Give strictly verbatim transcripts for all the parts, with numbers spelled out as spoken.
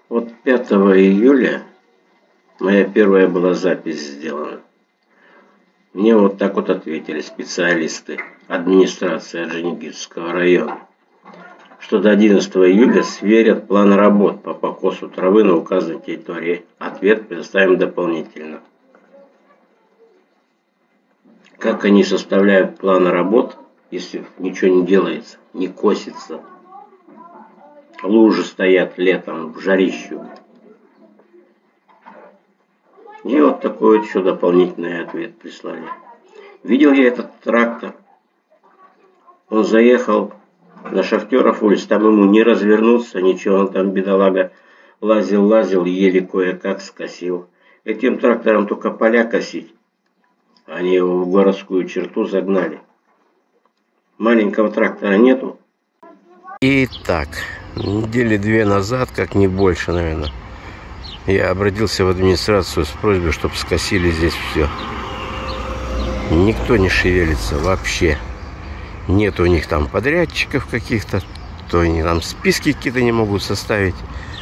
Вот пятого июля моя первая была запись сделана. Мне вот так вот ответили специалисты администрации Орджоникидзевского района, что до одиннадцатого июля сверят план работ по покосу травы на указанной территории. Ответ предоставим дополнительно. Как они составляют план работ, если ничего не делается, не косится? Лужи стоят летом в жарищу. И вот такой вот еще дополнительный ответ прислали. Видел я этот трактор. Он заехал на Шахтеров улицу, там ему не развернуться, ничего, он там, бедолага, лазил-лазил, еле кое-как скосил. Этим трактором только поля косить. Они его в городскую черту загнали. Маленького трактора нету. Итак, недели две назад, как не больше, наверное, я обратился в администрацию с просьбой, чтобы скосили здесь все. Никто не шевелится вообще. Нет у них там подрядчиков каких-то, то они там списки какие-то не могут составить.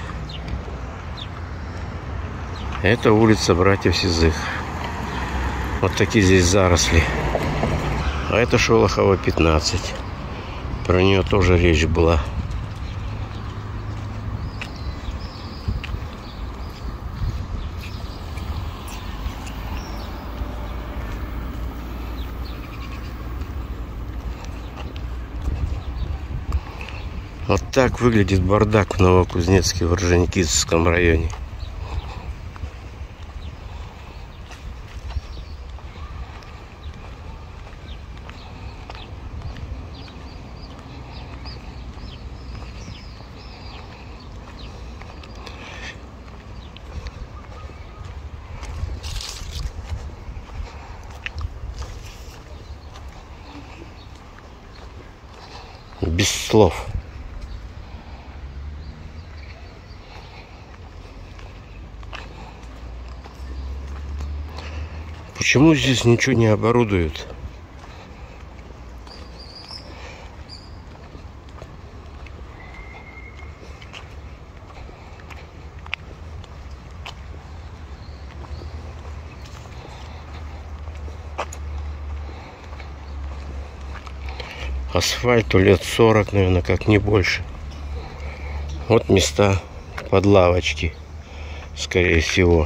Это улица Братьев Сизых. Вот такие здесь заросли. А это Шолохова, пятнадцать. Про нее тоже речь была. Вот так выглядит бардак в Новокузнецке, в Орджоникидзевском районе. Без слов. Почему здесь ничего не оборудуют? Асфальту лет сорок, наверное, как не больше. Вот места под лавочки, скорее всего.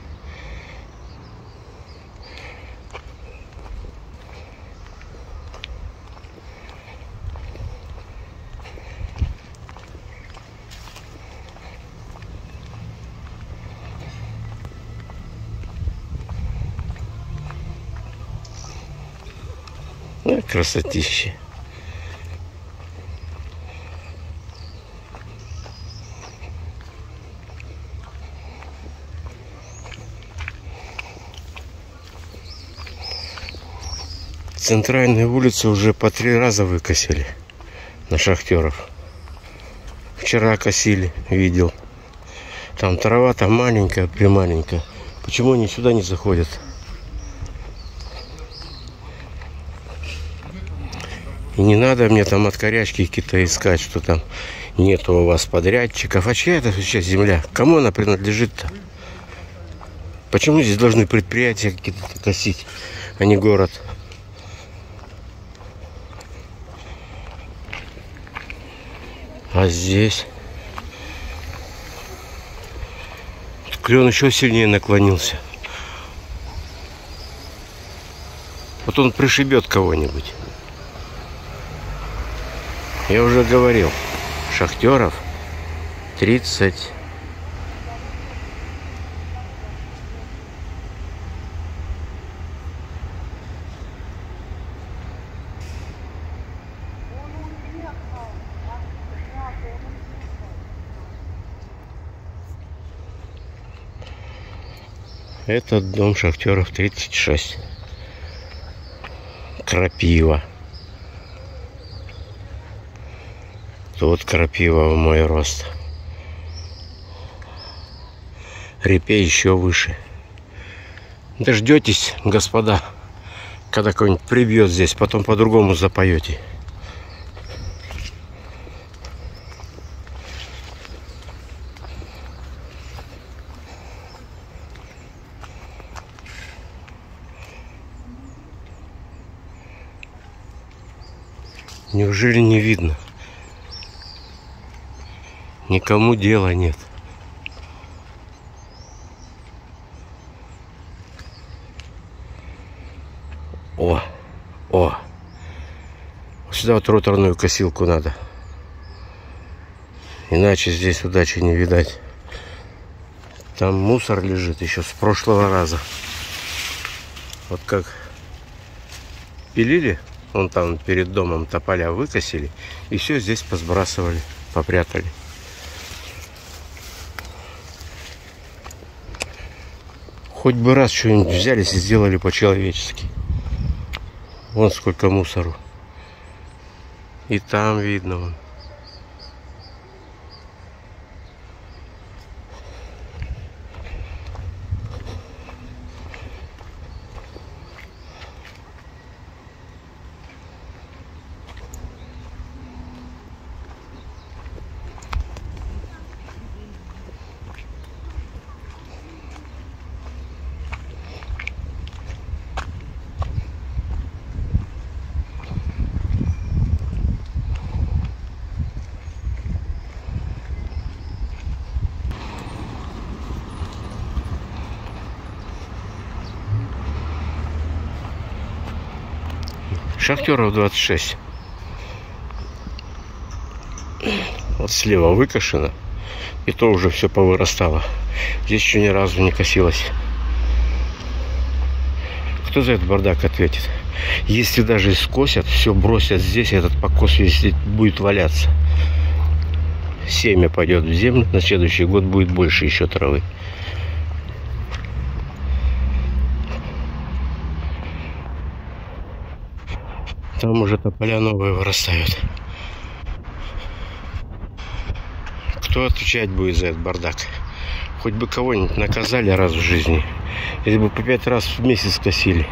Ну, красотища. Центральные улицы уже по три раза выкосили на Шахтеров. Вчера косили, видел. Там трава-то маленькая, прималенькая. Почему они сюда не заходят? И не надо мне там от корячки какие-то искать, что там нету у вас подрядчиков. А чья это сейчас земля? Кому она принадлежит-то? Почему здесь должны предприятия какие-то косить, а не город? А здесь клен еще сильнее наклонился. Вот он пришибет кого-нибудь. Я уже говорил, Шахтеров тридцать. Этот дом Шахтеров тридцать шесть. Крапива. Тут крапива в мой рост. Репей еще выше. Дождетесь, господа, когда кого-нибудь прибьет здесь, потом по-другому запоете. Неужели не видно? Никому дела нет. О, о. Сюда вот роторную косилку надо. Иначе здесь удачи не видать. Там мусор лежит еще с прошлого раза. Вот как пилили, вон там перед домом тополя выкосили, и все здесь посбрасывали, попрятали. Хоть бы раз что-нибудь взялись и сделали по-человечески. Вон сколько мусору. И там видно вон. Шахтеров двадцать шесть. Вот слева выкошено, и то уже все повырастало. Здесь еще ни разу не косилось. Кто за этот бардак ответит? Если даже и скосят, все бросят здесь, этот покос весь будет валяться. Семя пойдет в землю, на следующий год будет больше еще травы. Там уже тополя новые вырастают. Кто отвечать будет за этот бардак? Хоть бы кого-нибудь наказали раз в жизни. Или бы по пять раз в месяц косили.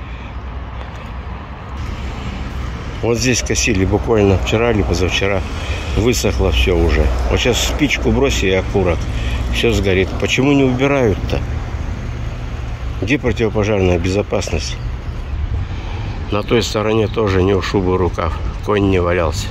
Вот здесь косили буквально вчера или позавчера. Высохло все уже. Вот сейчас спичку броси и окурок. Все сгорит. Почему не убирают-то? Где противопожарная безопасность? На той стороне тоже не у шубы рукав. Конь не валялся.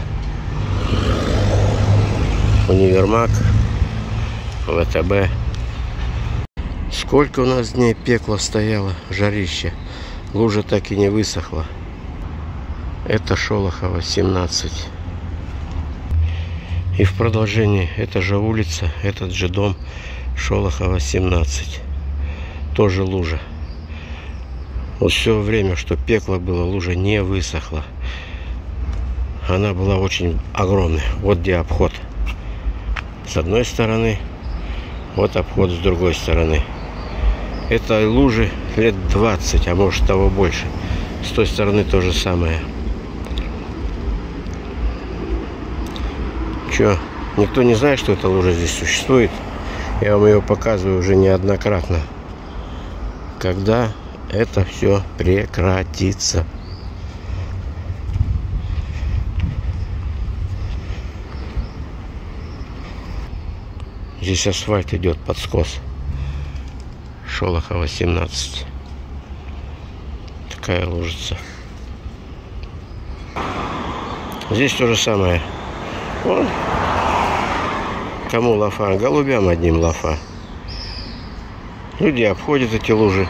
Универмаг, ВТБ. Сколько у нас дней пекло стояло, жарище. Лужа так и не высохла. Это Шолохова, семнадцать. И в продолжении эта же улица, этот же дом, Шолохова, семнадцать. Тоже лужа. Вот все время, что пекло было, лужа не высохла. Она была очень огромная. Вот где обход. С одной стороны, вот обход с другой стороны. Этой лужи лет двадцать, а может того больше. С той стороны то же самое. Че, никто не знает, что эта лужа здесь существует? Я вам ее показываю уже неоднократно. Когда это все прекратится? Здесь асфальт идет под скос. Шолохова, семнадцать. Такая лужица. Здесь то же самое. Вон. Кому лафа? Голубям одним лафа. Люди обходят эти лужи.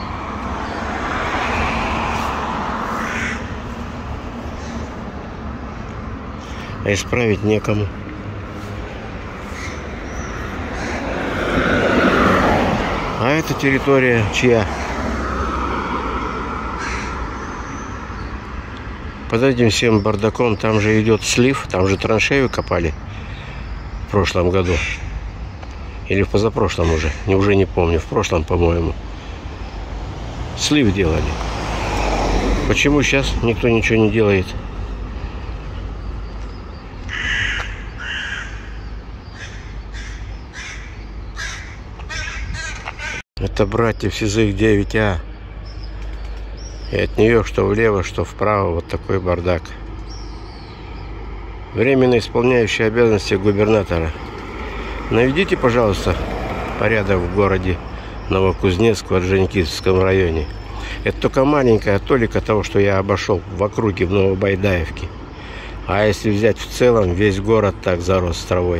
А исправить некому. А эта территория чья? Под этим всем бардаком там же идет слив, там же траншею копали в прошлом году. Или в позапрошлом уже, не уже не помню, в прошлом, по-моему. Слив делали. Почему сейчас никто ничего не делает? Это братьев Сизых девять А. И от нее что влево, что вправо вот такой бардак. Временно исполняющий обязанности губернатора. Наведите, пожалуйста, порядок в городе Новокузнецк, в Орджоникидзевском районе. Это только маленькая толика того, что я обошел в округе в Новобайдаевке. А если взять в целом, весь город так зарос травой.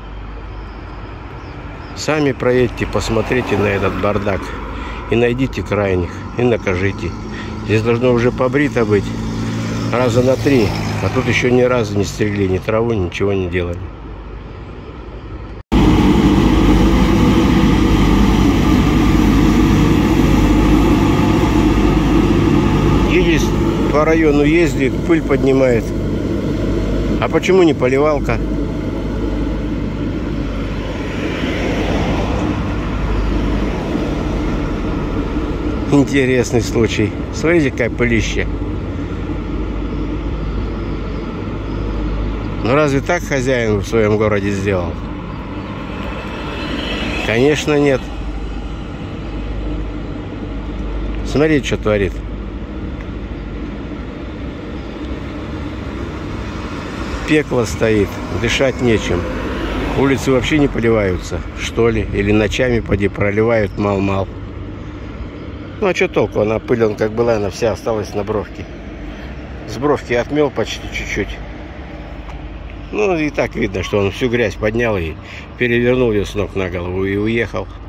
Сами проедьте, посмотрите на этот бардак. И найдите крайних, и накажите. Здесь должно уже побрито быть раза на три. А тут еще ни разу не стригли ни траву, ничего не делали. Едет по району, ездит, пыль поднимает. А почему не поливалка? Интересный случай. Смотрите, какая пылища. Ну разве так хозяин в своем городе сделал? Конечно, нет. Смотрите, что творит. Пекло стоит, дышать нечем. Улицы вообще не поливаются, что ли? Или ночами поди проливают мал-мал. Ну а что толку? Она пыль, как была, она вся осталась на бровке. С бровки отмел почти чуть-чуть. Ну и так видно, что он всю грязь поднял и перевернул ее с ног на голову и уехал.